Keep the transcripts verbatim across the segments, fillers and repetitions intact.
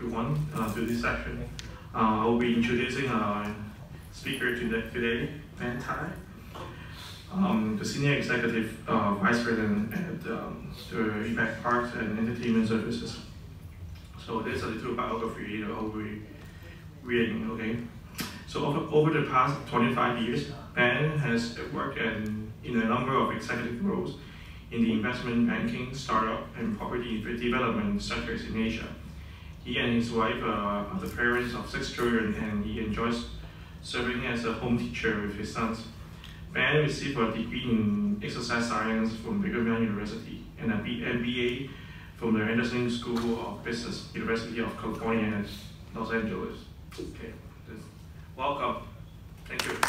everyone uh, to this session. Uh, I will be introducing our speaker today, Ben Tai, um, the Senior Executive uh, Vice President at um, the Impact Parks and Entertainment Services. So there's a little biography that I'll be reading, okay? So over, over the past twenty-five years, Ben has worked in, in a number of executive roles in the investment banking, startup, and property development sectors in Asia. He and his wife uh, are the parents of six children, and he enjoys serving as a home teacher with his sons. Ben received a degree in exercise science from Brigham Young University and a M B A from the Anderson School of Business, University of California at Los Angeles. Okay, welcome. Thank you.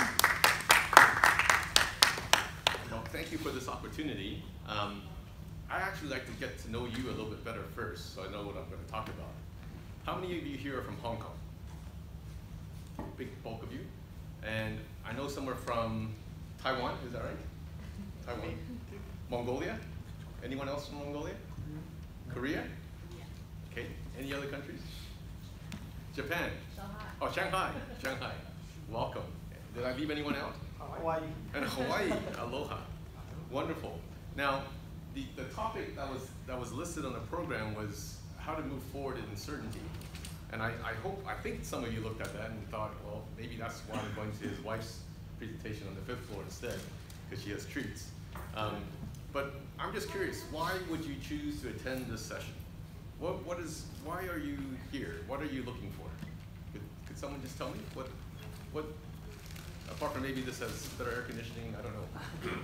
Well, thank you for this opportunity. Um, I actually like to get to know you a little bit better first, so I know what I'm going to talk about. How many of you here are from Hong Kong? Big bulk of you. And I know some are from Taiwan, is that right? Taiwan. Mongolia? Anyone else from Mongolia? Korea? Okay. Any other countries? Japan? Shanghai. Oh, Shanghai. Shanghai. Welcome. Did I leave anyone out? Hawaii. And Hawaii. Aloha. Wonderful. Now, the, the topic that was, that was listed on the program was how to move forward in uncertainty. And I, I hope, I think some of you looked at that and thought, well, maybe that's why I'm going to his wife's presentation on the fifth floor instead, because she has treats. Um, but I'm just curious, why would you choose to attend this session? What, what is, why are you here? What are you looking for? Could, could someone just tell me? What, what, apart from maybe this has better air conditioning, I don't know.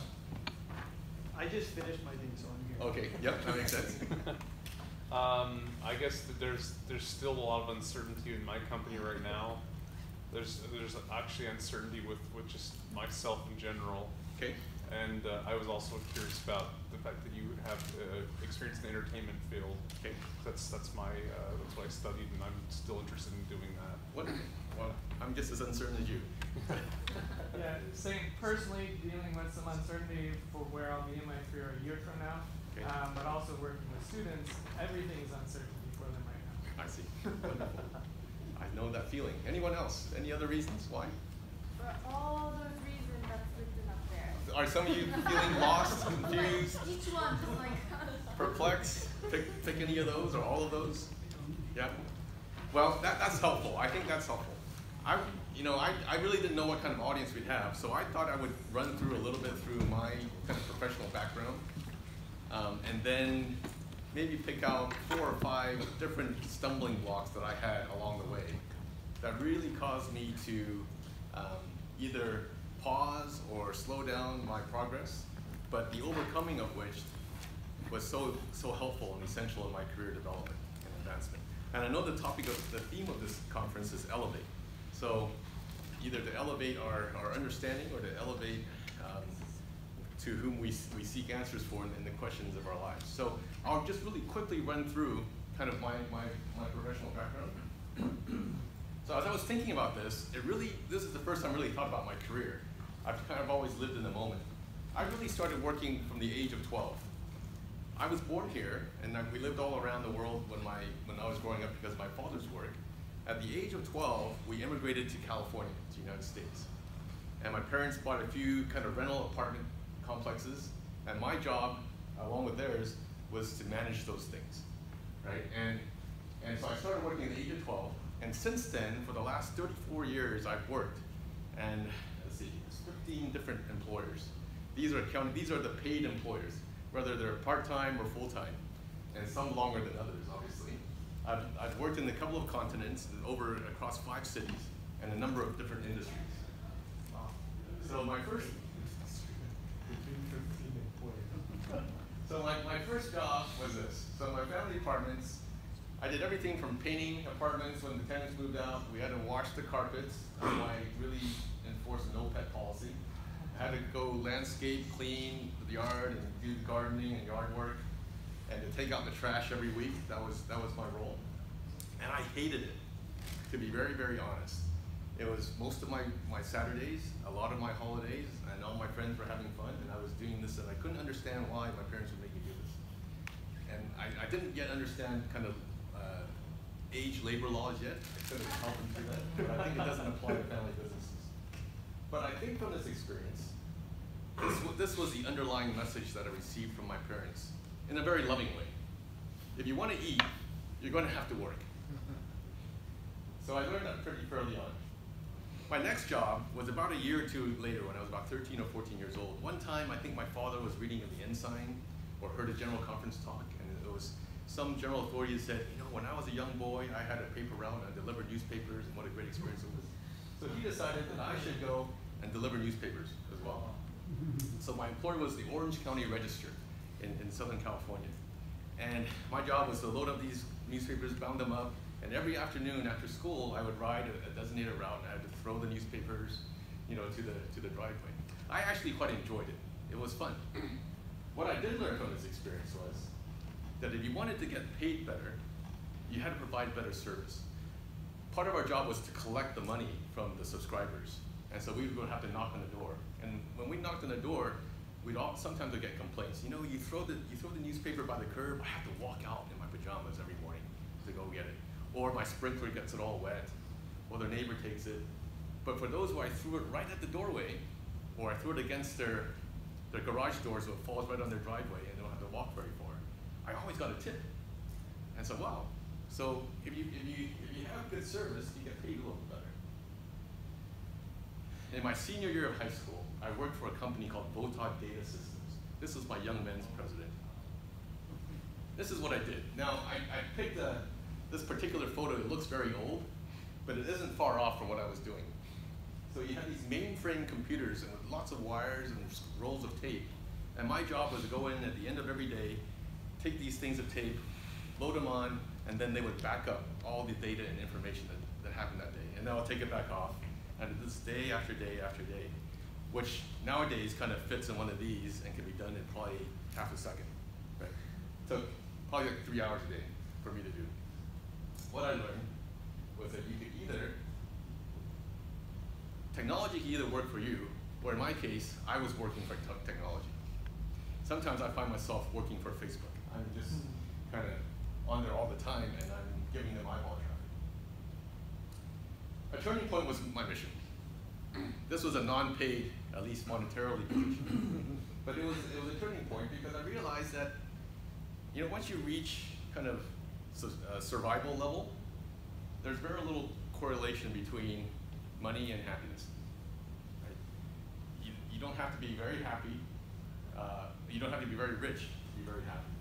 I just finished my thing, so I'm here. Okay, yep, that makes sense. Um, I guess that there's there's still a lot of uncertainty in my company right now. There's there's actually uncertainty with, with just myself in general. Okay. And uh, I was also curious about the fact that you have uh, experience in the entertainment field. Okay. That's that's my uh, that's what I studied, and I'm still interested in doing that. What? Well, I'm just as uncertain as you. Yeah, same. Personally, dealing with some uncertainty for where I'll be in my career a year from now, Okay. um, but also working with students, everything is uncertainty for them right now. I see. Wonderful. I know that feeling. Anyone else? Any other reasons why? For all those reasons that's listed up there. Are some of you feeling lost, confused, Each one, just like. perplexed? Pick, pick any of those or all of those? Yeah? Well, that, that's helpful. I think that's helpful. I, you know, I, I really didn't know what kind of audience we'd have, so I thought I would run through a little bit through my kind of professional background, um, and then maybe pick out four or five different stumbling blocks that I had along the way that really caused me to um, either pause or slow down my progress, but the overcoming of which was so, so helpful and essential in my career development and advancement. And I know the topic of the theme of this conference is elevate. So either to elevate our, our understanding or to elevate um, to whom we, we seek answers for in, in the questions of our lives. So I'll just really quickly run through kind of my, my, my professional background. So as I was thinking about this, it really, this is the first time I really thought about my career. I've kind of always lived in the moment. I really started working from the age of twelve. I was born here, and we lived all around the world when, my, when I was growing up because of my father's work. At the age of twelve, we immigrated to California, to the United States. And my parents bought a few kind of rental apartment complexes, and my job, along with theirs, was to manage those things, right? And, and so I started working at the age of twelve, and since then, for the last thirty-four years, I've worked, and let's see, it's fifteen different employers. These are counted, these are the paid employers, whether they're part-time or full-time, and some longer than others, obviously. I've, I've worked in a couple of continents, over across five cities, and a number of different industries. So my first, so my, my first job was this. So my family apartments, I did everything from painting apartments when the tenants moved out. We had to wash the carpets. So I really enforced a no pet policy. I had to go landscape, clean the yard, and do gardening and yard work, and to take out the trash every week. That was, that was my role. And I hated it, to be very, very honest. It was most of my, my Saturdays, a lot of my holidays, and all my friends were having fun, and I was doing this, and I couldn't understand why my parents would make me do this. And I, I didn't yet understand kind of uh, age labor laws yet. I couldn't help them do that, but I think it doesn't apply to family businesses. But I think from this experience, this, w- this was the underlying message that I received from my parents in a very loving way. If you want to eat, you're going to have to work. So I learned that pretty early on. My next job was about a year or two later when I was about thirteen or fourteen years old. One time, I think my father was reading in the Ensign or heard a general conference talk, and it was some general authority that said, you know, when I was a young boy, I had a paper route and I delivered newspapers, and what a great experience it was. So he decided that I should go and deliver newspapers as well. So my employer was the Orange County Register in, in Southern California. And my job was to load up these newspapers, bound them up, and every afternoon after school, I would ride a, a designated route, and I had to throw the newspapers, you know, to the, to the driveway. I actually quite enjoyed it. It was fun. What I did learn from this experience was that if you wanted to get paid better, you had to provide better service. Part of our job was to collect the money from the subscribers. And so we would have to knock on the door. And when we knocked on the door, we'd all, sometimes we'd get complaints. You know, you throw, the, you throw the newspaper by the curb, I have to walk out in my pajamas every morning to go get it. Or my sprinkler gets it all wet, or their neighbor takes it. But for those who I threw it right at the doorway, or I threw it against their, their garage door so it falls right on their driveway and they don't have to walk very far, I always got a tip. And so, wow. So if you, if you, if you have good service, you get paid a little better. In my senior year of high school, I worked for a company called Votog Data Systems. This was my young men's president. This is what I did. Now, I, I picked a, this particular photo. It looks very old, but it isn't far off from what I was doing. So you have these mainframe computers and with lots of wires and rolls of tape. And my job was to go in at the end of every day, take these things of tape, load them on, and then they would back up all the data and information that, that happened that day. And then I'll take it back off. And this day after day after day, which nowadays kind of fits in one of these and can be done in probably half a second. Right? Took probably like three hours a day for me to do. What I learned was that you could either, technology can either work for you, or in my case, I was working for te- technology. Sometimes I find myself working for Facebook. I'm just kind of on there all the time, and I'm giving them eyeball traffic. A turning point was my mission. This was a non-paid, at least monetarily, position. But it was, it was a turning point because I realized that, you know, once you reach kind of uh, survival level, there's very little correlation between money and happiness. Right? You, you don't have to be very happy. Uh, you don't have to be very rich to be very happy.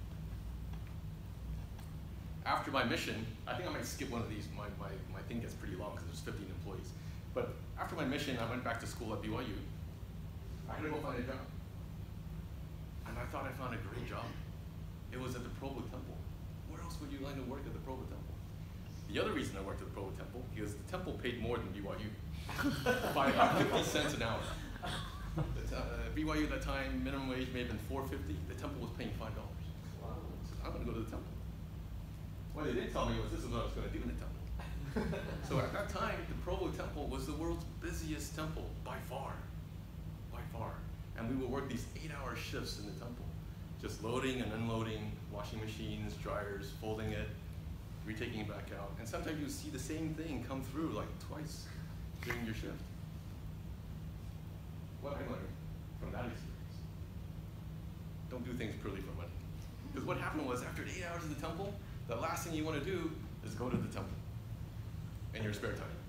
After my mission, I think I might skip one of these. My, my, my thing gets pretty long because there's fifteen employees. But after my mission, I went back to school at B Y U. I had to go find a job. And I thought I found a great job. It was at the Provo Temple. Where else would you like to work at the Provo Temple? The other reason I worked at the Provo Temple is the temple paid more than B Y U by about fifty cents an hour. The, uh, B Y U at that time, minimum wage may have been four fifty. The temple was paying five dollars. Wow. So I'm going to go to the temple. What they didn't tell me was this is what I was going to do in the temple. So at that time, the Provo Temple was the world's busiest temple by far, by far. And we would work these eight-hour shifts in the temple, just loading and unloading washing machines, dryers, folding it, retaking it back out. And sometimes you see the same thing come through like twice during your shift. What I learned from that experience: don't do things purely for money. Because what happened was, after eight hours in the temple, the last thing you want to do is go to the temple in your spare time.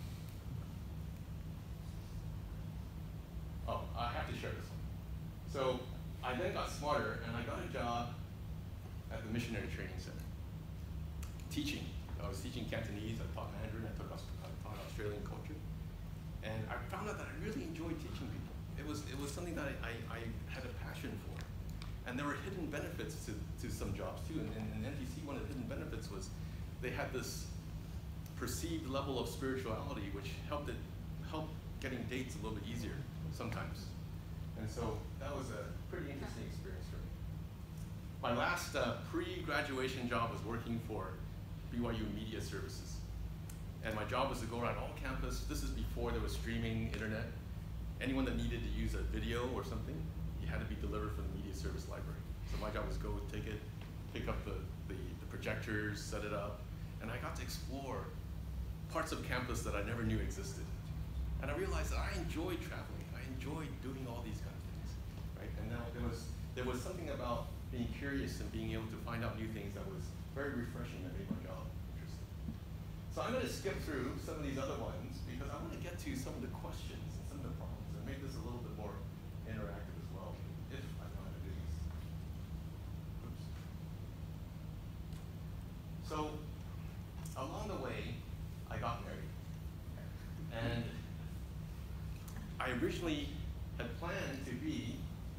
Oh, I have to share this one. So I then got smarter, and I got a job at the Missionary Training Center, teaching. I was teaching Cantonese, I taught Mandarin, I taught, I taught Australian culture. And I found out that I really enjoyed teaching people. It was, it was something that I, I, I had a passion for. And there were hidden benefits to, to some jobs too. And in N T C, one of the hidden benefits was they had this perceived level of spirituality which helped it help getting dates a little bit easier sometimes. And so that was a pretty interesting experience for me. My last uh, pre-graduation job was working for B Y U Media Services. And my job was to go around all campus. This is before there was streaming internet. Anyone that needed to use a video or something, you had to be delivered from the media service library. So my job was go take it, pick up the, the, the projectors, set it up, and I got to explore parts of campus that I never knew existed. And I realized that I enjoyed traveling. I enjoyed doing all these kind of things, right? And now there was, there was something about being curious and being able to find out new things that was very refreshing and made my job interesting. So I'm going to skip through some of these other ones because I want to get to some of the questions and some of the problems and make this a little bit more interactive as well, if I know how to do these. Oops. So along the way, I got married. And I originally had planned to be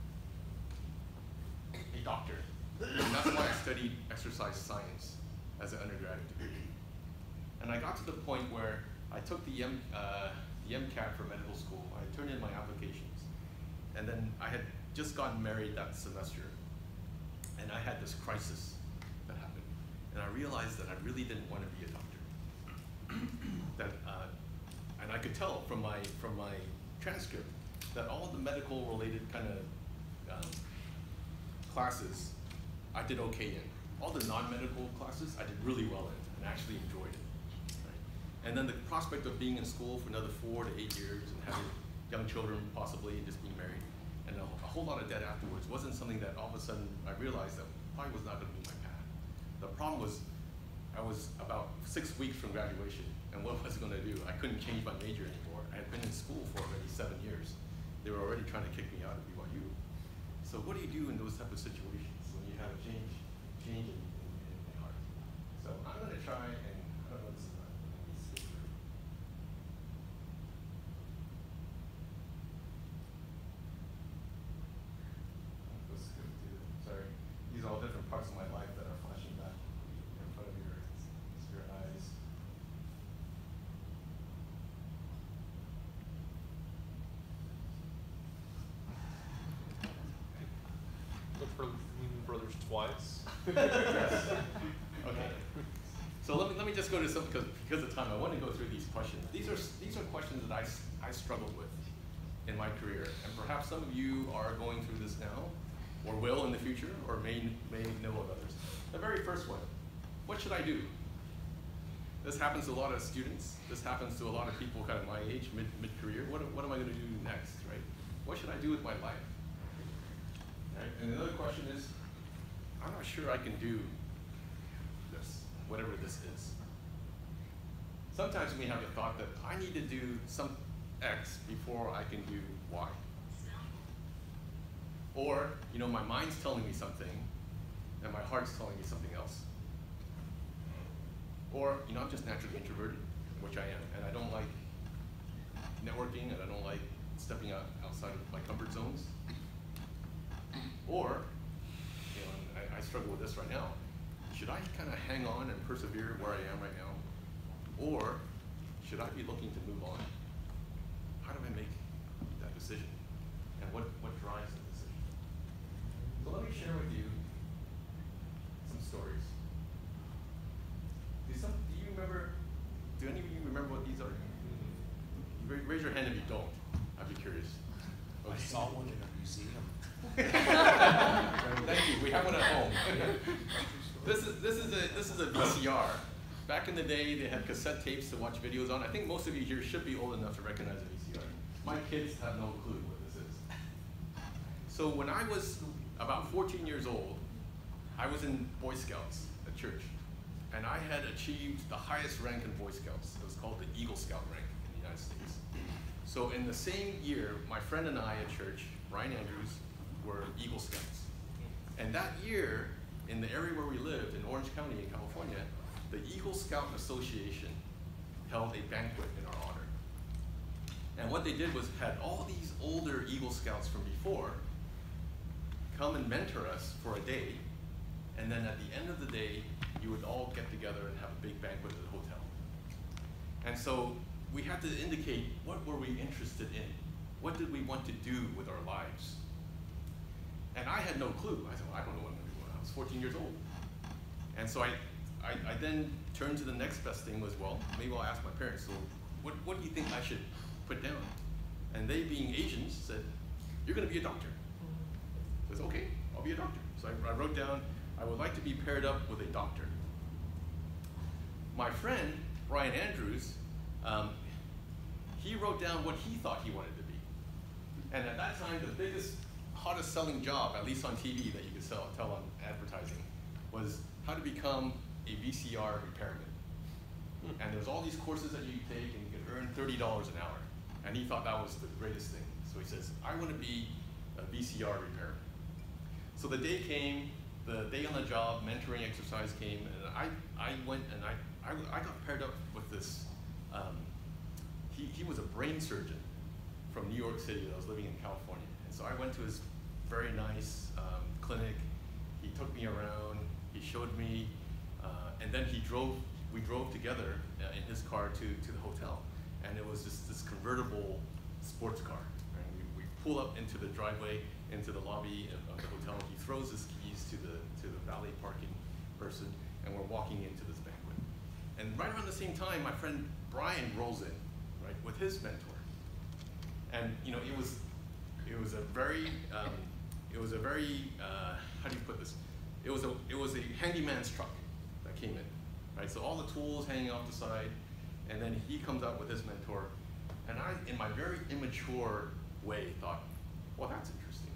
a doctor. And that's why I studied exercise science as an undergraduate degree. And I got to the point where I took the, M, uh, the MCAT for medical school. I turned in my applications. And then I had just gotten married that semester. And I had this crisis that happened. And I realized that I really didn't want to be a doctor. that, uh, and I could tell from my, from my transcript that all the medical related kind of um, classes I did okay in. All the non-medical classes I did really well in and actually enjoyed it. Right? And then the prospect of being in school for another four to eight years and having young children possibly and just being married and a, a whole lot of debt afterwards wasn't something that all of a sudden I realized that probably was not going to be my path. The problem was I was about six weeks from graduation, and what was I going to do? I couldn't change my major anymore. I had been in school for already seven years. They were already trying to kick me out of B Y U. So what do you do in those type of situations when you have a change, change in, in, in the heart? So I'm going to try and, I don't know, this is not, let me skip through. Let's skip through, sorry. These are all different parts of my life that are flashing back in front of your, your eyes. Look for Lehman Brothers twice. Yes. Okay. So let me, let me just go to some, because, because of time, I want to go through these questions. These are, these are questions that I, I struggled with in my career. And perhaps some of you are going through this now, or will in the future, or may, may know of others. The very first one, what should I do? This happens to a lot of students. This happens to a lot of people kind of my age, mid, mid-career. What, what am I going to do next, right? What should I do with my life? Right? And another question is, I'm not sure I can do this, whatever this is. Sometimes we have the thought that I need to do some X before I can do Y. Or, you know, my mind's telling me something, and my heart's telling me something else. Or, you know, I'm just naturally introverted, which I am, and I don't like networking, and I don't like stepping out outside of my comfort zones. Or, you know, I, I struggle with this right now. Should I kind of hang on and persevere where I am right now? Or should I be looking to move on? How do I make that decision? And what, what drives the decision? So let me share with you some stories. Do, some, do you remember, do any of you remember what these are? Ra- Raise your hand if you don't. I'd be curious. I saw one in a museum. Thank you. We have one at home. This is this is a this is a V C R. Back in the day, they had cassette tapes to watch videos on. I think most of you here should be old enough to recognize a V C R. My kids have no clue what this is. So when I was about fourteen years old, I was in Boy Scouts at church, and I had achieved the highest rank in Boy Scouts. It was called the Eagle Scout rank in the United States. So in the same year, my friend and I at church, Ryan Andrews, were Eagle Scouts. And that year, in the area where we lived, in Orange County in California, the Eagle Scout Association held a banquet in our honor. And what they did was had all these older Eagle Scouts from before come and mentor us for a day, and then at the end of the day, you would all get together and have a big banquet at the hotel. And so we had to indicate what were we interested in? What did we want to do with our lives? And I had no clue. I said, well, I don't know what I'm going to do when I was fourteen years old. And so I, I, I then turned to the next best thing was, well, maybe I'll ask my parents, so what, what do you think I should put down? And they, being Asians, said, you're going to be a doctor. I said, okay, I'll be a doctor. So I, I wrote down, I would like to be paired up with a doctor. my friend, Brian Andrews, um, he wrote down what he thought he wanted to be. And at that time, the biggest, hottest selling job, at least on T V that you could sell, tell on advertising, was how to become a V C R repairman. And there's all these courses that you could take and you could earn thirty dollars an hour. And he thought that was the greatest thing. So he says, I want to be a V C R repairman. So the day came, the day on the job mentoring exercise came, and I, I went and I, I, I got paired up with this, um, he, he was a brain surgeon from New York City that was living in California. And so I went to his very nice um, clinic. He took me around, he showed me, uh, and then he drove, we drove together uh, in his car to, to the hotel. And it was just this convertible sports car. Right? We, we pull up into the driveway, into the lobby of, of the hotel. He throws his keys to the, to the valet parking person, and we're walking into this banquet. And right around the same time, my friend Brian rolls in, right, with his mentor. And you know, it was, it was a very, um, it was a very, uh, how do you put this? It was a, it was a handyman's truck that came in, right? So all the tools hanging off the side, and then he comes out with his mentor, and I, in my very immature way, thought, well, that's interesting.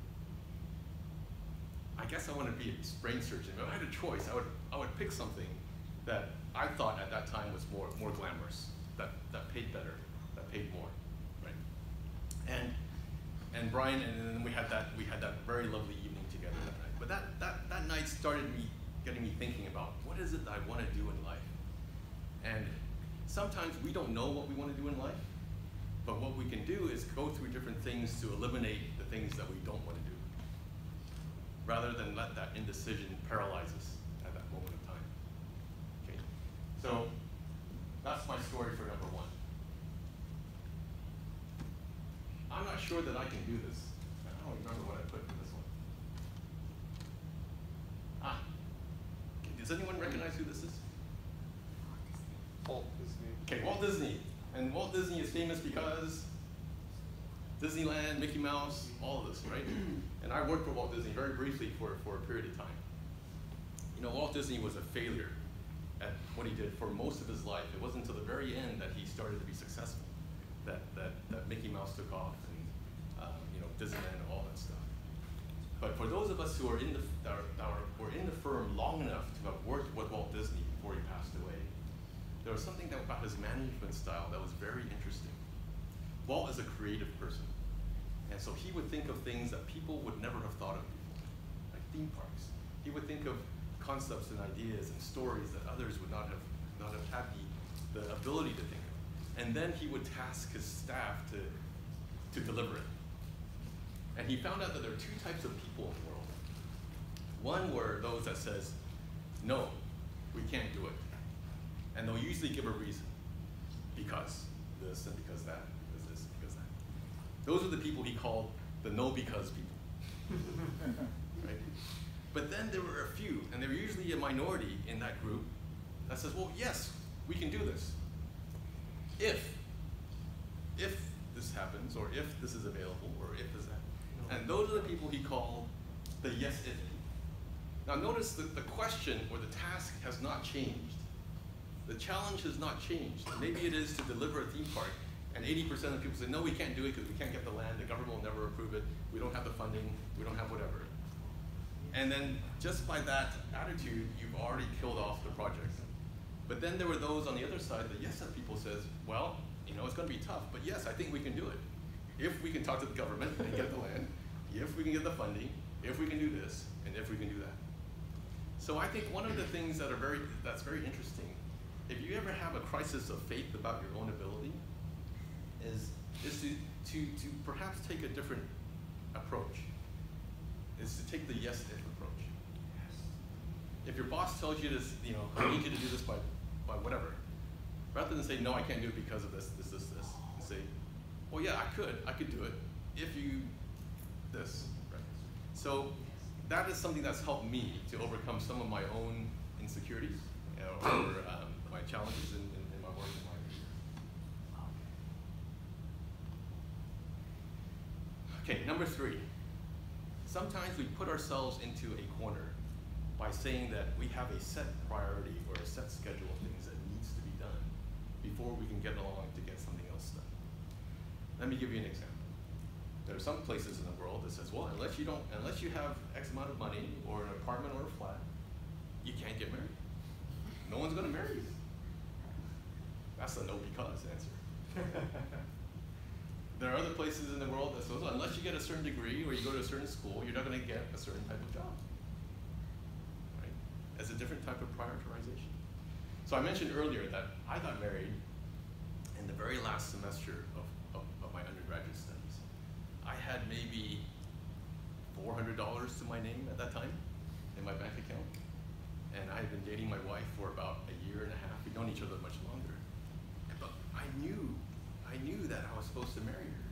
I guess I want to be a brain surgeon. If I had a choice, I would, I would pick something that I thought at that time was more, more glamorous, that, that paid better, that paid more, right? And, and Brian, and then we had that, we had that very lovely evening together that night. But that, that, that night started me, getting me thinking about what is it that I want to do in life? And sometimes we don't know what we want to do in life, but what we can do is go through different things to eliminate the things that we don't want to do, rather than let that indecision paralyze us at that moment of time. Okay, so that's my story for number one. I'm not sure that I can do this. I don't remember what I put in this one. Ah, okay, does anyone recognize who this is? Walt Disney. Okay, Walt Disney. And Walt Disney is famous because Disneyland, Mickey Mouse, all of this, right? And I worked for Walt Disney very briefly for, for a period of time. You know, Walt Disney was a failure at what he did for most of his life. It wasn't until the very end that he started to be successful, that, that, that Mickey Mouse took off and, um, you know, Disneyland and all that stuff. But for those of us who are in the, that are, that are, were in the firm long enough to have worked with Walt Disney before he passed away, there was something that, about his management style that was very interesting. Walt is a creative person. And so he would think of things that people would never have thought of before, like theme parks. He would think of concepts and ideas and stories that others would not have, not have had the, the ability to think of. And then he would task his staff to, to deliver it. And he found out that there are two types of people in the world. One were those that says, no, we can't do it. And they'll usually give a reason. Because this and because that, because this, because that. Those are the people he called the no because people. Right? But then there were a few, and there were usually a minority in that group that says, well, yes, we can do this. If, if this happens, or if this is available, or if this happens. And those are the people he called the yes if people. Now notice that the question or the task has not changed. The challenge has not changed. Maybe it is to deliver a theme park, and eighty percent of people say, no, we can't do it because we can't get the land, the government will never approve it, we don't have the funding, we don't have whatever. And then just by that attitude, you've already killed off the project. But then there were those on the other side, the yes that people says, well, you know, it's gonna be tough, but yes, I think we can do it. If we can talk to the government and get the land, if we can get the funding, if we can do this, and if we can do that. So I think one of the things that are very, that's very interesting, if you ever have a crisis of faith about your own ability, is, is to, to, to perhaps take a different approach, is to take the yes if approach. If your boss tells you this, you know, I need you to do this by, by whatever, rather than say, no, I can't do it because of this, this, this, this, and say, well, yeah, I could, I could do it if you, this, right? So that is something that's helped me to overcome some of my own insecurities or um, my challenges in, in, in my work and my career. Okay, number three. Sometimes we put ourselves into a corner by saying that we have a set priority or a set schedule of things that needs to be done before we can get along to get something else done. Let me give you an example. There are some places in the world that says, well, unless you don't, unless you have X amount of money or an apartment or a flat, you can't get married. No one's gonna marry you. That's a no because answer. There are other places in the world that says, well, unless you get a certain degree or you go to a certain school, you're not gonna get a certain type of job. Right? As a different type of prioritization. So I mentioned earlier that I got married in the very last semester of, of, of my undergraduate studies. I had maybe four hundred dollars to my name at that time in my bank account. And I had been dating my wife for about a year and a half. We'd known each other much longer. But I knew, I knew that I was supposed to marry her.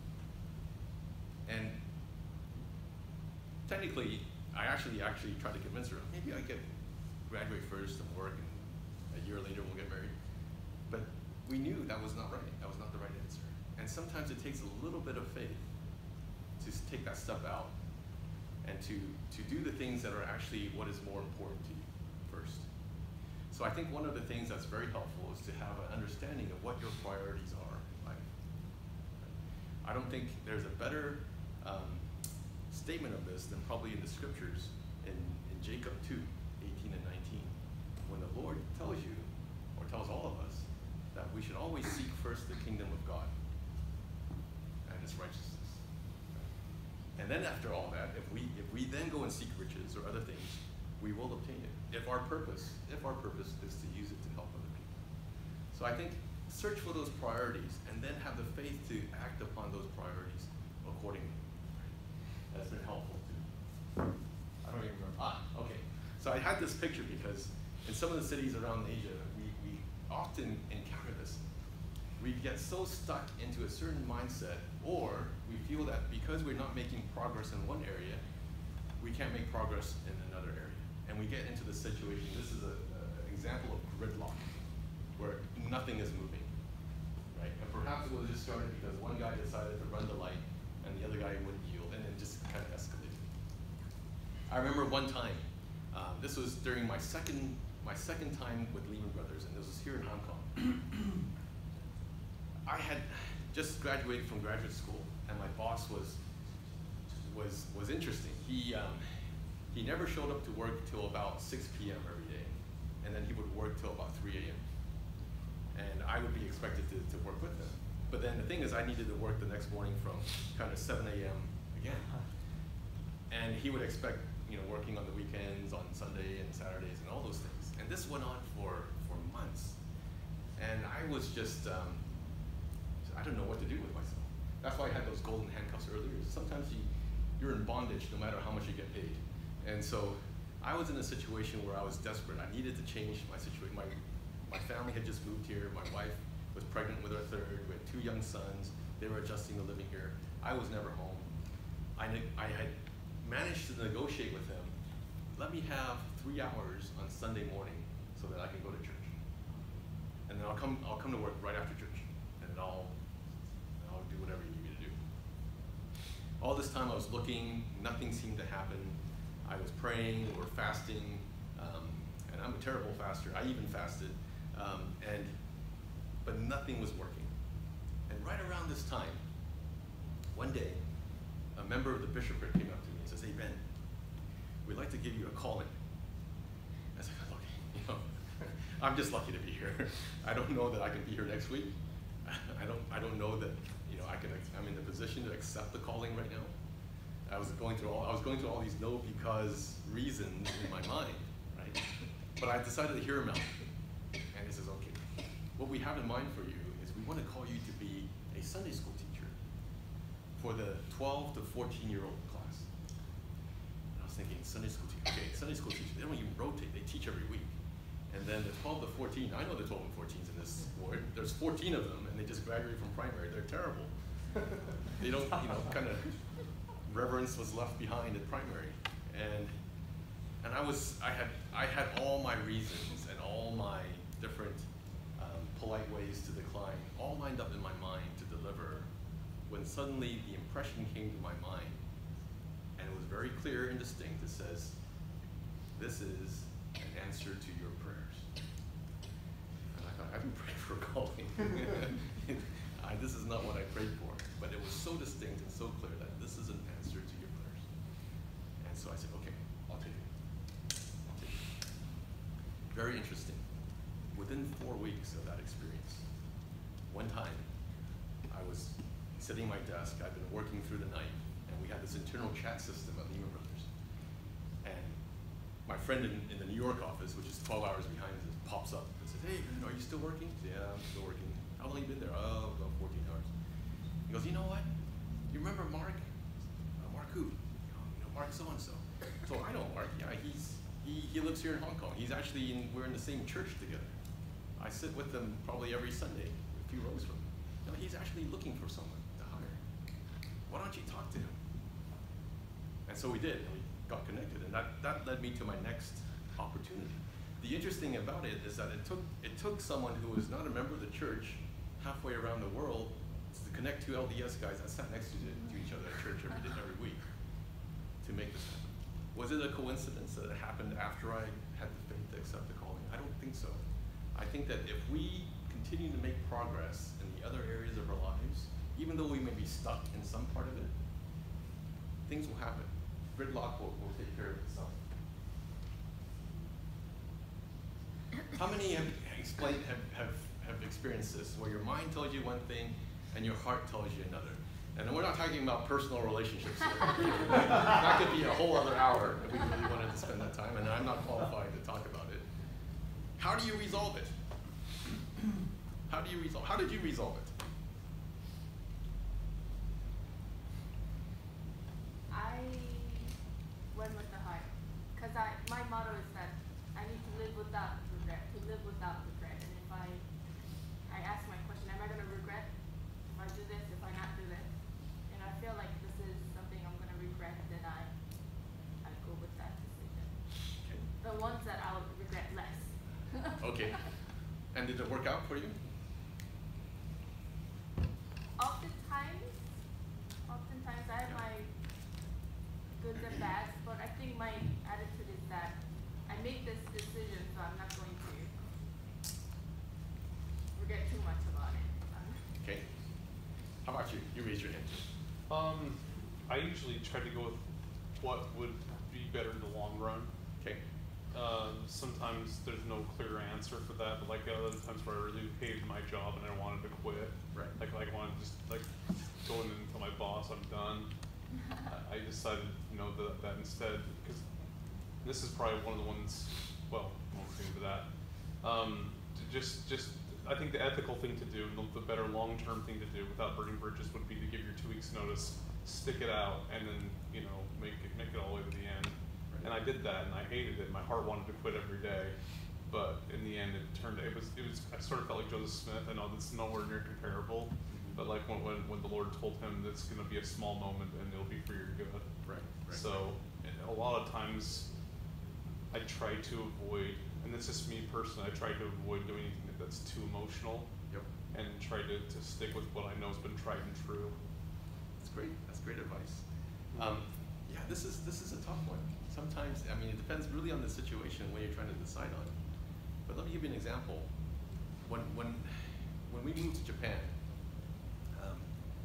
And technically, I actually actually tried to convince her, maybe I get graduate first and work, and a year later we'll get married. But we knew that was not right. That was not the right answer. And sometimes it takes a little bit of faith to take that step out and to, to do the things that are actually what is more important to you first. So I think one of the things that's very helpful is to have an understanding of what your priorities are in life. I don't think there's a better um, statement of this than probably in the scriptures in, in Jacob two, eighteen and nineteen, when the Lord tells you, or tells all of us, that we should always seek first the kingdom of God and His righteousness. And then after all that, if we if we then go and seek riches or other things, we will obtain it. If our purpose, if our purpose is to use it to help other people. So I think search for those priorities and then have the faith to act upon those priorities accordingly. That's been helpful too. I don't even remember. Ah, okay. So I had this picture because in some of the cities around Asia, we, we often encounter this. We get so stuck into a certain mindset, or we feel that because we're not making progress in one area, we can't make progress in another area. And we get into the situation, this is an example of gridlock, where nothing is moving, right? And perhaps it was just started because one guy decided to run the light and the other guy wouldn't yield, and it just kind of escalated. I remember one time, um, this was during my second, my second time with Lehman Brothers, and this was here in Hong Kong. I had just graduated from graduate school, and my boss was was was interesting. He um, he never showed up to work till about six p m every day, and then he would work till about three a m and I would be expected to, to work with him. But then the thing is, I needed to work the next morning from kind of seven a m again, and he would expect, you know, working on the weekends, on Sunday and Saturdays, and all those things. And this went on for for months, and I was just. Um, I don't know what to do with myself. That's why I had those golden handcuffs earlier. Sometimes you, you're in bondage no matter how much you get paid. And so I was in a situation where I was desperate. I needed to change my situation. My, my family had just moved here. My wife was pregnant with our third. We had two young sons. They were adjusting to living here. I was never home. I, I had managed to negotiate with him, let me have three hours on Sunday morning so that I can go to church. And then I'll come, I'll come to work right after church. And then I'll I'll do whatever you need me to do. All this time I was looking, nothing seemed to happen. I was praying or fasting, um, and I'm a terrible faster. I even fasted, um, and but nothing was working. And right around this time, one day, a member of the bishopric came up to me and says, "Hey Ben, we'd like to give you a calling." I said, "Look, you know, I'm just lucky to be here. I don't know that I can be here next week. I don't, I don't know that, you know, I can, I'm in the position to accept the calling right now." I was going through all, I was going through all these no because reasons in my mind, right? But I decided to hear him out. And he says, "Okay, what we have in mind for you is we want to call you to be a Sunday school teacher for the twelve to fourteen year old class." And I was thinking, Sunday school teacher, okay, Sunday school teachers, they don't even rotate, they teach every week. And then the twelve to fourteen, I know the twelve and fourteens in this ward. There's fourteen of them, and they just graduated from primary. They're terrible. They don't, you know, kind of reverence was left behind at primary. And and I was, I had, I had all my reasons and all my different um, polite ways to decline, all lined up in my mind to deliver, when suddenly the impression came to my mind, and it was very clear and distinct. It says, "This answer to your prayers. And I thought, I haven't prayed for a calling. I, this is not what I prayed for. But it was so distinct and so clear that this is an answer to your prayers. And so I said, okay, I'll take it. I'll take it. Very interesting. Within four weeks of that experience, one time I was sitting at my desk, I'd been working through the night, and we had this internal chat system at Lehman Brothers. And my friend in, in the New York office, which is twelve hours behind us, pops up and says, hey, are you still working? I said, yeah, I'm still working. How long have you been there? Oh, about fourteen hours. He goes, you know what? You remember Mark? Uh, Mark who? You know, Mark so-and-so. So I know Mark, yeah, he's, he, he lives here in Hong Kong. He's actually in, we're in the same church together. I sit with him probably every Sunday, a few rows from him. You know, he's actually looking for someone to hire. Why don't you talk to him? And so we did, and we got connected, and that, that led me to my next opportunity. The interesting about it is that it took, it took someone who was not a member of the church halfway around the world to connect two L D S guys that sat next to, to each other at church every day, every week to make this happen. Was it a coincidence that it happened after I had the faith to accept the calling? I don't think so. I think that if we continue to make progress in the other areas of our lives, even though we may be stuck in some part of it, things will happen. Gridlock will, will take care of itself. How many have explained have, have, have experienced this, where your mind tells you one thing and your heart tells you another? And we're not talking about personal relationships here. That could be a whole other hour if we really wanted to spend that time, and I'm not qualified to talk about it. How do you resolve it? How do you resolve? How did you resolve it? I went with the heart, because I my motto is that I need to live without regret, to live without regret. And if I I ask my question, am I going to regret if I do this, if I not do this? And I feel like this is something I'm going to regret, then I I go with that decision. Okay. The ones that I'll regret less. Okay. And did it work out for you? Oftentimes, oftentimes I have my goods and bads, but I think my attitude is that I make this decision, so I'm not going to forget too much about it. Um, Okay. How about you? You raise your hand. Um, I usually try to go with what would be better in the long run. Okay. Um, sometimes there's no clear answer for that, but like other times where I really hated my job and I wanted to quit. Right. Like, like I wanted to just like go in and tell my boss I'm done. I, I decided, you know, that, that instead, because this is probably one of the ones, well, I won't get into that. Um, to just, just, I think the ethical thing to do, the, the better long-term thing to do without burning bridges would be to give your two weeks notice, stick it out, and then, you know, make it, make it all the way to the end. And I did that, and I hated it. My heart wanted to quit every day, but in the end, it turned. It was. It was. I sort of felt like Joseph Smith. I know that's nowhere near comparable, Mm-hmm. but like when, when when the Lord told him that's going to be a small moment and it'll be for your good. Right. Right. So a lot of times, I try to avoid, and it's just me personally. I try to avoid doing anything that's too emotional. Yep. And try to, to stick with what I know has been tried and true. That's great. That's great advice. Um, yeah, this is this is a tough one. Sometimes, I mean, it depends really on the situation what you're trying to decide on. But let me give you an example. When when when we moved to Japan, um,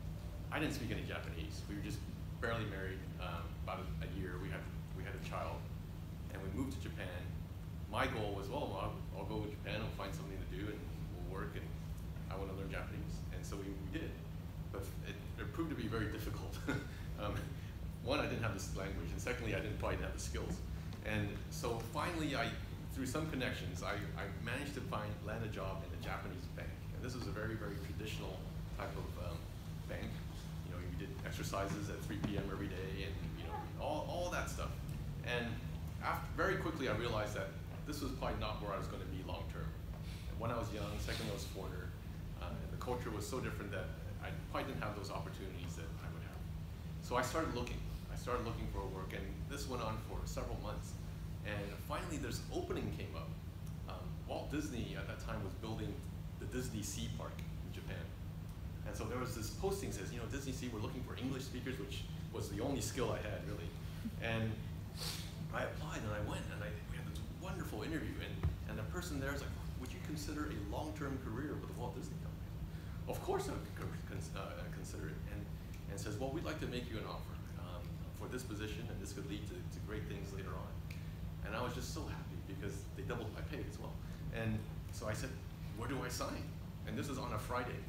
I didn't speak any Japanese. We were just barely married. Um, about a, a year, we had we had a child, and we moved to Japan. My goal was, well, I'll, I'll go to Japan. I'll find something to do, and we'll work. And I want to learn Japanese, and so we, we did. But it, it proved to be very difficult. um, One, I didn't have this language, and secondly, I didn't quite have the skills. And so finally, I, through some connections, I, I managed to find, land a job in a Japanese bank. And this was a very, very traditional type of um, bank. You know, you did exercises at three P M every day, and you know, all, all that stuff. And after, very quickly, I realized that this was probably not where I was going to be long term. When I was young, secondly, I was a foreigner, uh, and the culture was so different that I probably didn't have those opportunities that I would have. So I started looking. I started looking for work, and this went on for several months. And finally, this opening came up. Um, Walt Disney at that time was building the Disney Sea Park in Japan. And so there was this posting that says, you know, Disney Sea, we're looking for English speakers, which was the only skill I had, really. And I applied, and I went, and I, we had this wonderful interview. interview, and, and the person there is like, would you consider a long-term career with the Walt Disney Company? Of course I would con cons uh, consider it, and, and says, well, we'd like to make you an offer um, for this position, and this could lead to, to great things later on. And I was just so happy because they doubled my pay as well. And so I said, where do I sign? And this is on a Friday.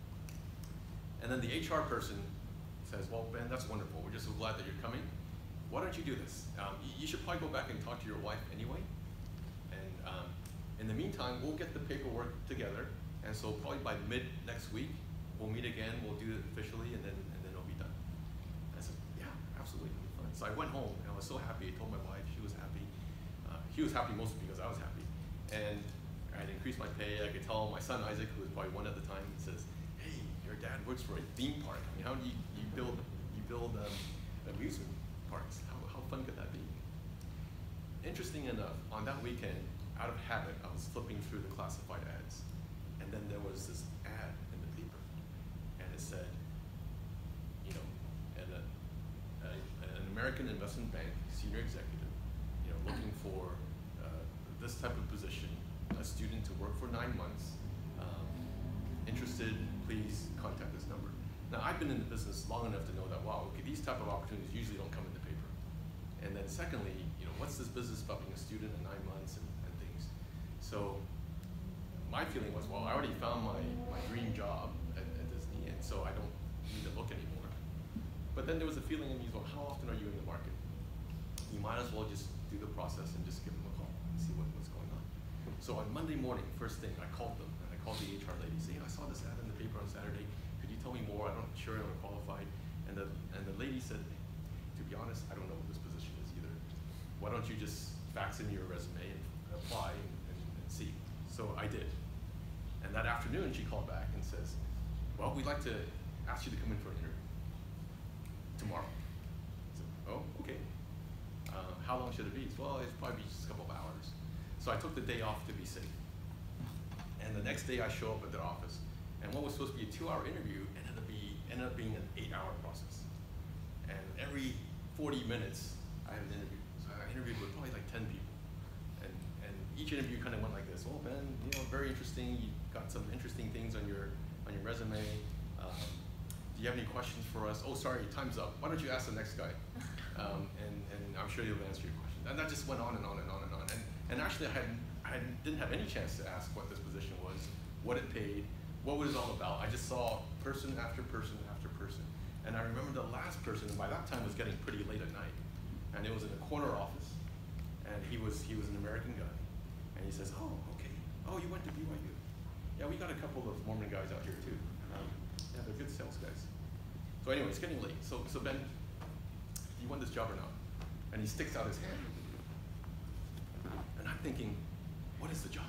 And then the H R person says, well, Ben, that's wonderful. We're just so glad that you're coming. Why don't you do this? Um, you should probably go back and talk to your wife anyway. And um, in the meantime, we'll get the paperwork together. And so probably by mid next week, we'll meet again, we'll do it officially, and then, and then it'll be done. And I said, yeah, absolutely, it'll be fun. So I went home, and I was so happy. I told my wife, she was happy. Uh, he was happy mostly because I was happy. And I had increased my pay. I could tell my son Isaac, who was probably one at the time, he says, hey, your dad works for a theme park. I mean, how do you, you build, you build um, amusement parks? How, how fun could that be? Interesting enough, on that weekend, out of habit, I was flipping through the classified ads. And then there was this ad in the paper, and it said, you know, at a, a, an American investment bank senior executive, you know, looking for uh, this type of position, a student to work for nine months, um, interested, please contact this number. Now, I've been in the business long enough to know that, wow, okay, these type of opportunities usually don't come in the paper. And then secondly, you know, what's this business about being a student in nine months and, and things? So my feeling was, well, I already found my, my dream job at, at Disney, and so I don't need to look anymore. But then there was a feeling in me, well, how often are you in the market? You might as well just do the process and just give them a call and see what, what's going on. So on Monday morning, first thing, I called them, and I called the H R lady, saying, I saw this ad in the paper on Saturday. Could you tell me more? I'm not sure I'm qualified. And the, and the lady said, to be honest, I don't know what this position is either. Why don't you just fax in your resume and apply and, and, and see? So I did. And that afternoon, she called back and says, well, we'd like to ask you to come in for an interview tomorrow. I said, oh, okay. Uh, how long should it be? Well, it's probably just a couple of hours. So I took the day off to be safe. And the next day, I show up at their office. And what was supposed to be a two-hour interview ended up, be, ended up being an eight-hour process. And every forty minutes, I had an interview. So I interviewed with probably like ten people. And, and each interview kind of went like this. Oh, Ben, you know, very interesting. You got some interesting things on your on your resume. Um, do you have any questions for us? Oh, sorry, time's up. Why don't you ask the next guy? Um, and, and I'm sure he'll answer your question. And that just went on and on and on and on. And, and actually, I, had, I didn't have any chance to ask what this position was, what it paid, what was it all about. I just saw person after person after person. And I remember the last person, and by that time was getting pretty late at night. And it was in a corner office. And he was, he was an American guy. And he says, oh, okay. Oh, you went to B Y U. Yeah, we got a couple of Mormon guys out here too. Um, yeah, they're good sales guys. So anyway, it's getting late. So, so Ben, do you want this job or not? And he sticks out his hand. And I'm thinking, what is the job?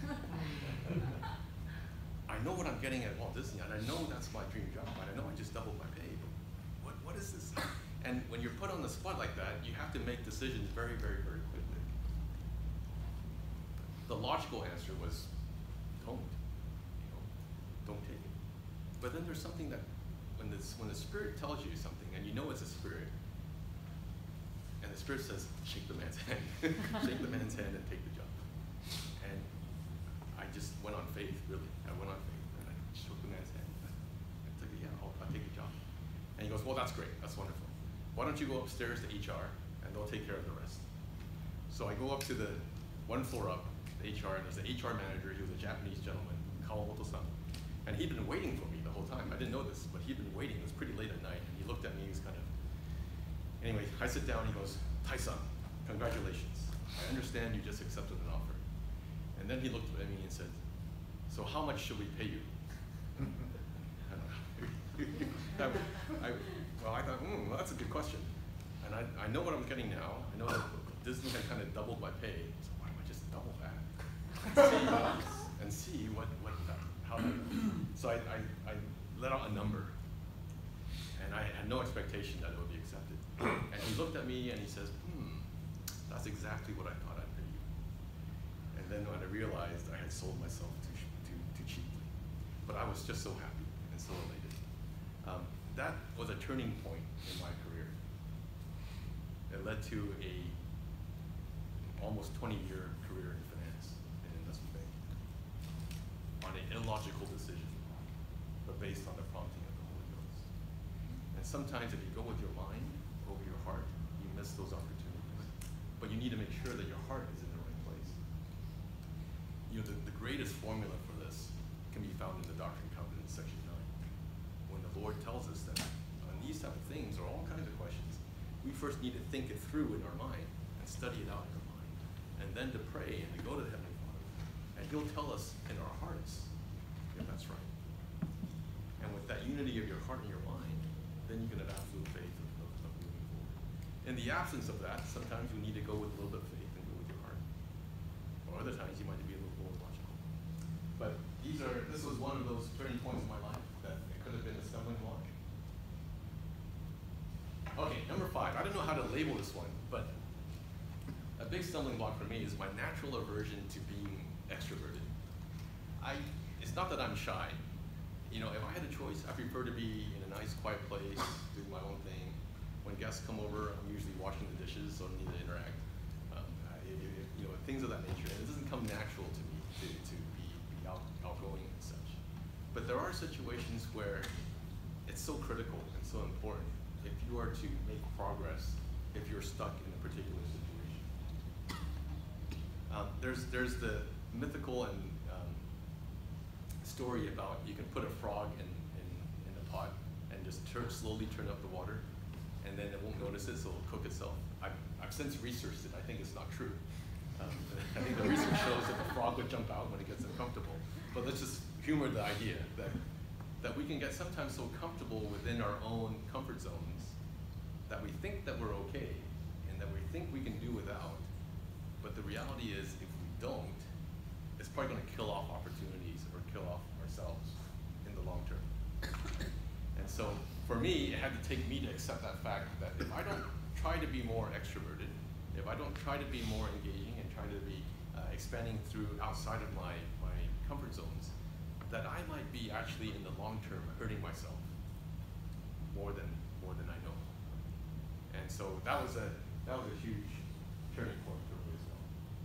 I know what I'm getting at Walt Disney, and I know that's my dream job, and I know I just doubled my pay, but what, what is this? And when you're put on the spot like that, you have to make decisions very, very, very quickly. The logical answer was, don't, you know, don't take it. But then there's something that, when, this, when the Spirit tells you something, and you know it's a Spirit, and the Spirit says, shake the man's hand, shake the man's hand and take the job. And I just went on faith, really. I went on faith, and I shook the man's hand. I took it, yeah, I'll, I'll take the job. And he goes, well, that's great, that's wonderful. Why don't you go upstairs to H R, and they'll take care of the rest. So I go up to the one floor up, the H R, and there's the H R manager. He was a Japanese gentleman, Kawamoto-san. And he'd been waiting for me the whole time. I didn't know this, but he'd been waiting. It was pretty late at night, and he looked at me, he was kind of, anyway, I sit down, he goes, Tai-san, congratulations. I understand you just accepted an offer. And then he looked at me and said, so how much should we pay you? I don't know. I, I, well, I thought, hmm, well, that's a good question. And I, I know what I'm getting now. I know that Disney had kind of doubled my pay. So why don't I just double that? And see, and see what, what that, how that, so I, I, I let out a number. And I had no expectation that it would be accepted. And he looked at me and he says, hmm, that's exactly what I thought I'd pay you. And then when I realized I had sold myself too, too, too cheaply. But I was just so happy and so elated. Um, that was a turning point in my career. It led to a almost twenty year career in finance and investment banking on an illogical decision, but based on the prompting of the Holy Ghost. And sometimes if you go with your mind over your heart, you miss those opportunities. But you need to make sure that your heart is in the right place. You know, the, the greatest formula for this can be found in the Doctrine and Covenants, section nine. When the Lord tells us that on these type of things, or all kinds of questions, we first need to think it through in our mind and study it out in our mind, and then to pray and to go to the Heavenly Father, and He'll tell us in our hearts if that's right. And with that unity of your heart and your mind, then you can have absolute faith of, of, of moving forward. In the absence of that, sometimes you need to go with a little bit of faith and go with your heart. Or other times you might be a little more logical. But these are, this was one of those turning points in my life that it could have been a stumbling block. Okay, number five. I don't know how to label this one, but a big stumbling block for me is my natural aversion to being extroverted. I, it's not that I'm shy. You know, if I had a choice, I prefer to be in a nice, quiet place, doing my own thing. When guests come over, I'm usually washing the dishes, so I don't need to interact. Um, I, you know, things of that nature. And it doesn't come natural to me to, to be, be out, outgoing and such. But there are situations where it's so critical and so important if you are to make progress, if you're stuck in a particular situation. Um, there's, there's the mythical and um, story about you can put a frog in, in, in a pot and just turn, slowly turn up the water, and then it won't notice it, so it'll cook itself. I've, I've since researched it. I think it's not true. Um, I think the research shows that the frog would jump out when it gets uncomfortable. But let's just humor the idea that, that we can get sometimes so comfortable within our own comfort zones that we think that we're okay and that we think we can do without. But the reality is, if we don't, it's probably going to kill off opportunities or kill off ourselves in the long term. And so for me, it had to take me to accept that fact that if I don't try to be more extroverted, if I don't try to be more engaging and try to be uh, expanding through outside of my, my comfort zones, that I might be actually in the long term hurting myself more than more than I know. And so that was a that was a huge turning point for me as well.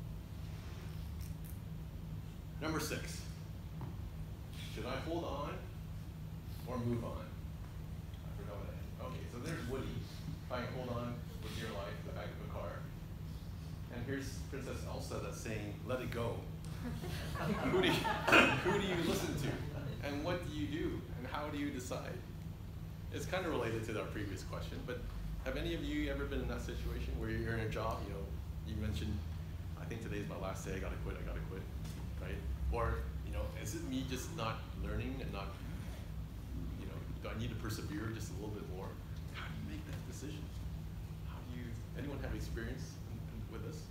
Number six. Should I hold on or move on? I forgot what I had. Okay, so there's Woody trying to hold on with your life in the back of a car. And here's Princess Elsa that's saying, let it go. who, do you, who do you listen to? And what do you do? And how do you decide? It's kind of related to our previous question, but have any of you ever been in that situation where you're in a job, you know, you mentioned, I think today's my last day, I gotta quit, I gotta quit, right? Or, you know, is it me just not learning and not, you know, do I need to persevere just a little bit more? How do you make that decision? How do you, anyone have experience in, in, with this?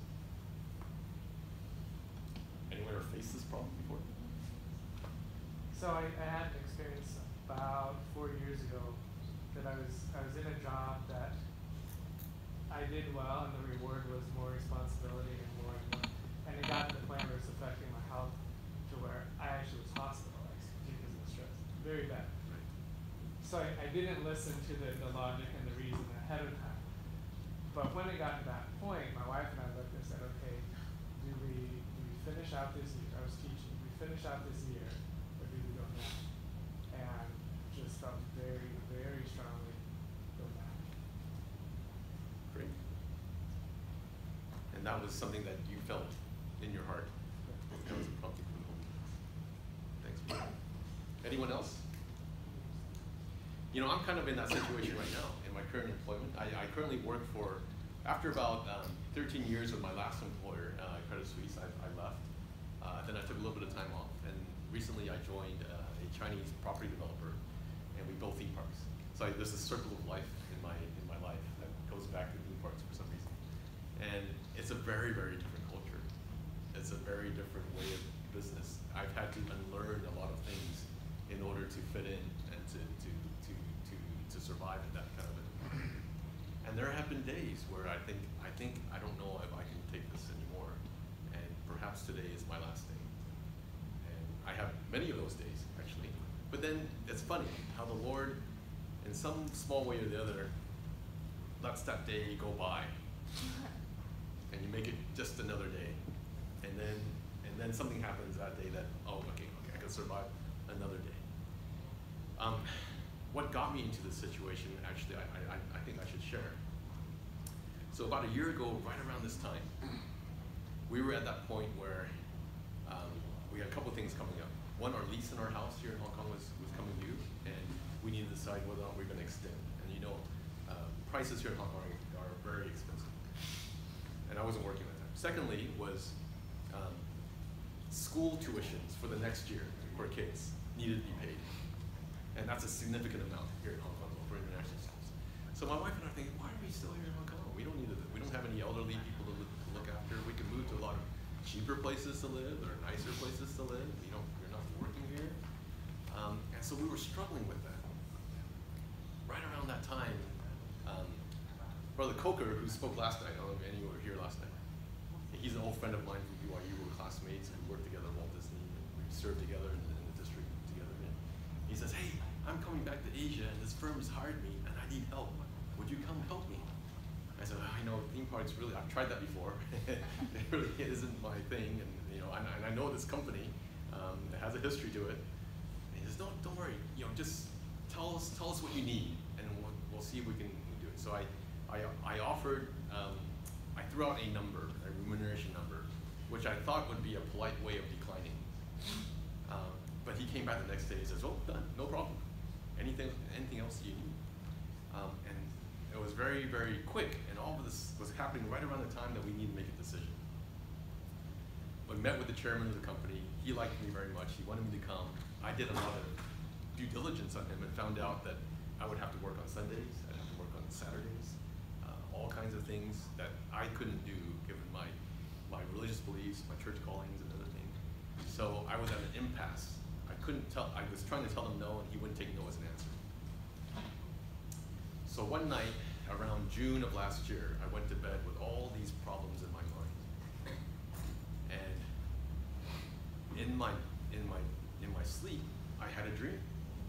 Anyone ever faced this problem before? So I, I had an experience about four years ago that I was I was in a job that I did well, and the reward was more responsibility and more and more. And it got to the point where it was affecting my health to where I actually was hospitalized because of the stress. Very bad. Right. So I, I didn't listen to the, the logic and the reason ahead of time. But when it got to that point, my wife and I looked and said, okay, do we do we finish out this year? I was teaching. Do we finish out this year, or do we go now? And just felt very, very strongly go now. Great. And that was something that you felt in your heart. That was a prompting from the Holy Ghost. Thanks, Brian. Anyone else? You know, I'm kind of in that situation right now in my current employment. I, I currently work for, after about um, thirteen years with my last employer, uh, Credit Suisse, I, I left. Uh, then I took a little bit of time off, and recently I joined uh, a Chinese property developer, and we built theme parks. So I, there's a circle of life in my in my life that goes back to theme parks for some reason. And it's a very, very different culture. It's a very different way of business. I've had to unlearn a lot of things in order to fit in and to to to to, to survive in that kind of environment. And there have been days where I think I think I don't know if I can take this anymore, and perhaps today is my last day. And I have many of those days actually. But then it's funny how the Lord, in some small way or the other, lets that day go by. and you make it just another day, and then and then something happens that day that, oh, okay, okay, I can survive another day. Um, what got me into this situation, actually, I, I, I think I should share. So about a year ago, right around this time, we were at that point where um, we had a couple things coming up. One, our lease in our house here in Hong Kong was, was coming due, and we needed to decide whether or not we we're going to extend. And you know, uh, prices here in Hong Kong are, are very expensive. And I wasn't working at that time. Secondly was um, school tuitions for the next year for kids needed to be paid. And that's a significant amount here in Hong Kong for international schools. So my wife and I are thinking, why are we still here in Hong Kong? We don't need to, we don't have any elderly people to look, to look after. We can move to a lot of cheaper places to live or nicer places to live. You know, you're not working here. Um, and so we were struggling with that. Right around that time, um, Brother Coker, who spoke last night, I don't know if any of you were here last night. He's an old friend of mine from B Y U. We were classmates and we worked together at Walt Disney. We served together in the, in the district together. And he says, hey, I'm coming back to Asia and this firm has hired me and I need help. Would you come help me? I said, oh, I know theme parks really, I've tried that before. It really isn't my thing, and you know, and, and I know this company, um, it has a history to it. And he says, don't, don't worry, you know, just tell us, tell us what you need, and we'll, we'll see if we can do it. So I, I, I offered, um, I threw out a number, a remuneration number, which I thought would be a polite way of declining. Um, but he came back the next day and says, oh, done, no problem. Anything, anything else you need? Um, and it was very, very quick, and all of this was happening right around the time that we needed to make a decision. I met with the chairman of the company. He liked me very much. He wanted me to come. I did a lot of due diligence on him and found out that I would have to work on Sundays, I'd have to work on Saturdays, uh, all kinds of things that I couldn't do given my, my religious beliefs, my church callings, and other things. So I was at an impasse. I couldn't tell, I was trying to tell him no, and he wouldn't take no as an answer. So one night, around June of last year, I went to bed with all these problems in my mind. And in my, in my, in my sleep, I had a dream.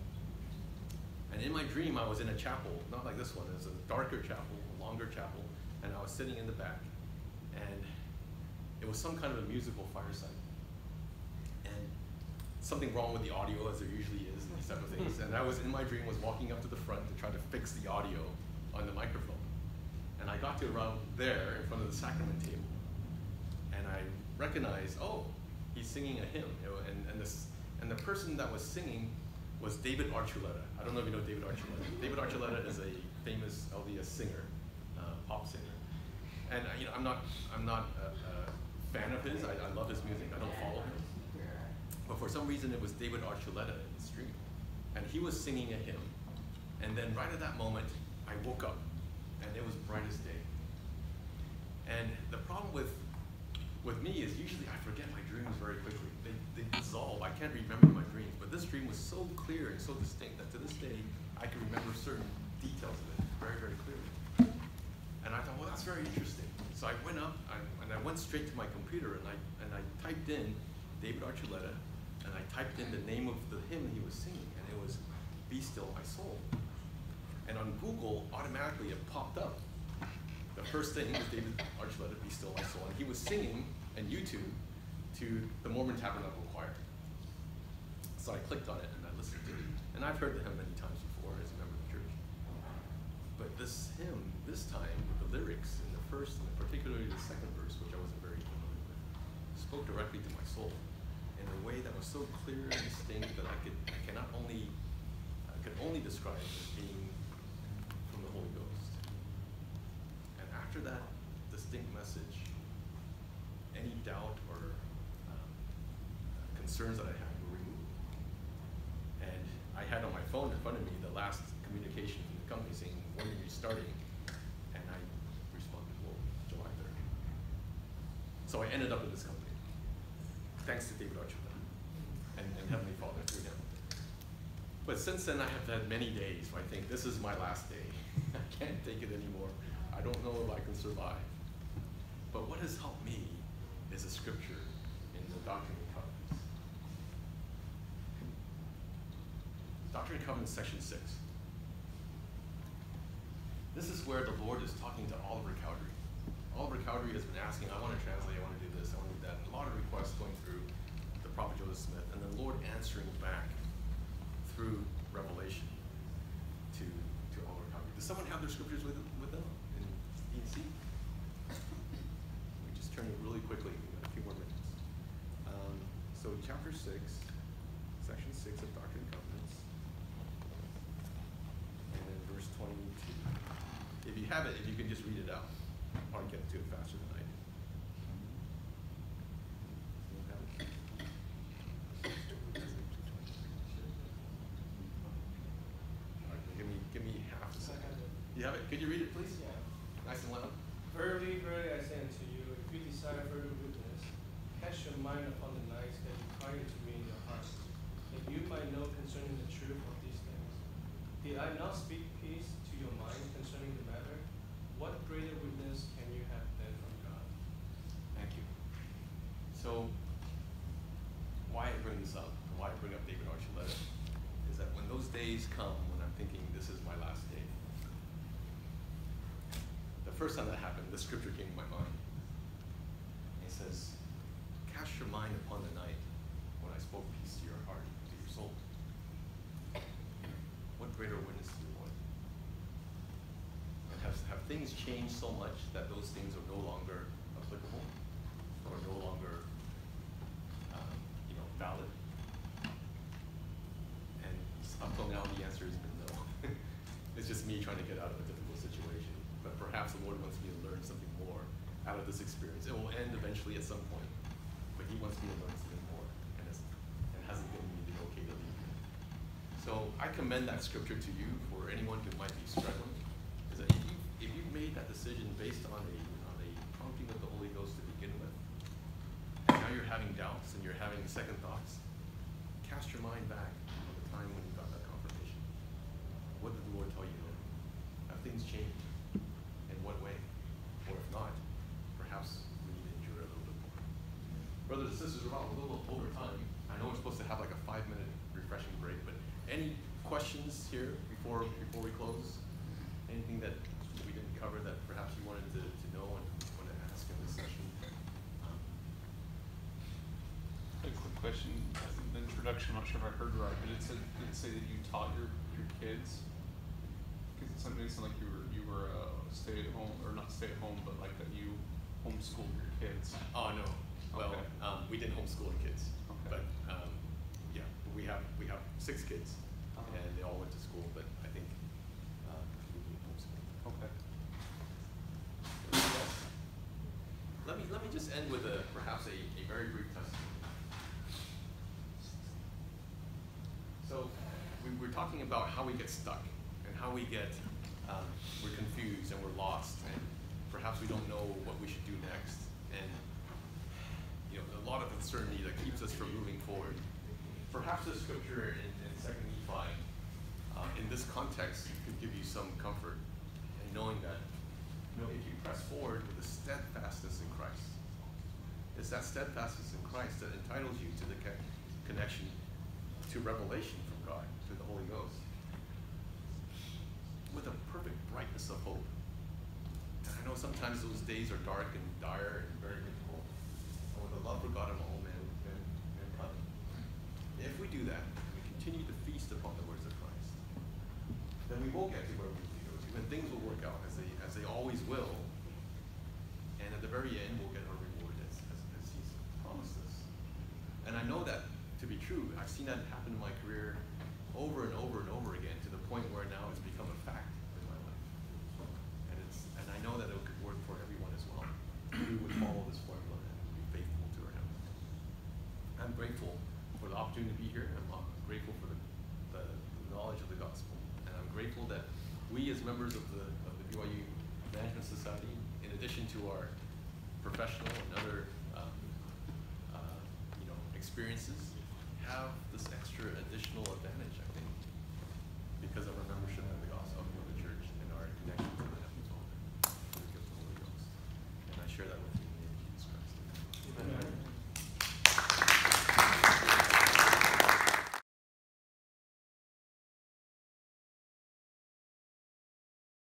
And in my dream, I was in a chapel, not like this one, it was a darker chapel, a longer chapel, and I was sitting in the back. And it was some kind of a musical fireside. And something wrong with the audio, as there usually is in these type of things. And I was, in my dream, was walking up to the front to try to fix the audio on the microphone. And I got to around there in front of the sacrament table. And I recognized, oh, he's singing a hymn. And, and, this, and the person that was singing was David Archuleta. I don't know if you know David Archuleta. David Archuleta is a famous L D S singer, uh, pop singer. And you know, I'm not, I'm not a, a fan of his. I, I love his music. I don't follow him. But for some reason, it was David Archuleta in the stream. And he was singing a hymn. And then right at that moment, I woke up, and it was bright as day. And the problem with, with me is usually I forget my dreams very quickly. They, they dissolve. I can't remember my dreams. But this dream was so clear and so distinct that to this day, I can remember certain details of it very, very clearly. And I thought, well, that's very interesting. So I went up, I, and I went straight to my computer, and I, and I typed in David Archuleta, and I typed in the name of the hymn he was singing, and it was Be Still My Soul. And on Google, automatically it popped up. The first thing was David Archuleta, Be Still My Soul, and he was singing on YouTube to the Mormon Tabernacle Choir. So I clicked on it and I listened to it. And I've heard the hymn many times before as a member of the church. But this hymn, this time, with the lyrics in the first and particularly the second verse, which I wasn't very familiar with, spoke directly to my soul in a way that was so clear and distinct that I could I cannot only I could only describe it as being from the Holy Ghost. And after that distinct message, any doubt or um, concerns that I had were removed. And I had on my phone in front of me the last communication from the company saying, when are you starting? And I responded, well, July third. So I ended up in this company, thanks to David Archuleta and, and Heavenly Father through him. But since then, I have had many days where I think this is my last day. I can't take it anymore. I don't know if I can survive. But what has helped me is a scripture in the Doctrine and Covenants. Doctrine and Covenants, section six. This is where the Lord is talking to Oliver Cowdery. Oliver Cowdery has been asking, I want to translate, I want to do this, I want to do that. And a lot of requests going through the prophet Joseph Smith, and the Lord answering back through revelation to to Oliver Cowdery. Does someone have their scriptures with with them in E and C? We just turn it really quickly. We got a few more minutes. Um, so chapter six, section six of Doctrine and Covenants, and then verse twenty-two. If you have it, if you can just read it out, I'll probably get to it faster than I do. You have it? All right, give me give me half a second. You have it? Could you read it, please? Yeah. Nice and loud. Verily, verily, I say unto you, if you desire further witness, cast your mind upon the nights that you cried to me in your heart, that you might know concerning the truth of these things. Did I not speak peace to your mind concerning the matter? What greater witness can you have than from God? Thank you. So, why I bring this up, and why I bring up David Archuleta, is that when those days come, when I'm thinking this is my last day, the first time that happened, the scripture came to my mind. It says, cast your mind upon the night when I spoke peace to your heart, to your soul. What greater witness do you want? And have, have things changed so much that those things are no longer applicable or no longer um, you know, valid? And up till now, the answer has been no. It's just me trying to get out of a difficult situation. But perhaps the Lord wants me to learn something more out of this experience. It will end eventually at some point, but He wants me to learn something more, and, it's, and hasn't given me the okay to leave. So I commend that scripture to you for anyone who might be struggling. Is that if, you, if you've made that decision based on a on a prompting of the Holy Ghost to begin with, and now you're having doubts and you're having second thoughts, cast your mind back on the time when you got that confirmation. What did the Lord tell you then? Have things changed? In what way? Or if not, perhaps we need to endure a little bit more. Brothers and sisters, we're about a little over time. I know we're supposed to have like a five minute refreshing break, but any questions here before before we close? Anything that we didn't cover that perhaps you wanted to, to know and want to ask in this session? A quick question. As an introduction, I'm not sure if I heard right, but it said did it say that you taught your, your kids? Because it sounded like you were you were uh, stay at home, or not stay at home, but like that you homeschooled your kids. Oh no. Well, Okay. um, we didn't homeschool the kids, Okay. but um, yeah, we have we have six kids, Uh-huh. and they all went to school. But I think uh, we didn't homeschool. Okay. Let me let me just end with a perhaps a, a very brief testimony. So we we're talking about how we get stuck and how we get um, we're confused and we're lost and perhaps we don't know what we should do next, and you know a lot of uncertainty that keeps us from moving forward. Perhaps the scripture in, in Second Nephi uh, in this context could give you some comfort in knowing that you know if you press forward with a steadfastness in Christ, it's that steadfastness in Christ that entitles you to the co- connection to revelation from God, to the Holy Ghost, with a perfect brightness of hope. And I know sometimes those days are dark and dire and very difficult, and with a love for God and all men, men, mankind. If we do that, and we continue to feast upon the words of Christ, then we will get to where we need to go to, and things will work out as they as they always will. And at the very end, we'll get our reward as, as, as He's promised us. And I know that to be true. I've seen that happen in my career over and over and over again, to the point where now it's become a fact in my life. And it's and I know that it could work for everyone as well. We would follow this formula and be faithful to our Heavenly Father. I'm grateful for the opportunity to be here. I'm, I'm grateful for the, the knowledge of the gospel, and I'm grateful that we, as members of the of the B Y U Management Society, in addition to our professional and other um, uh, you know experiences, have this extra additional advantage, I think, because of our membership in the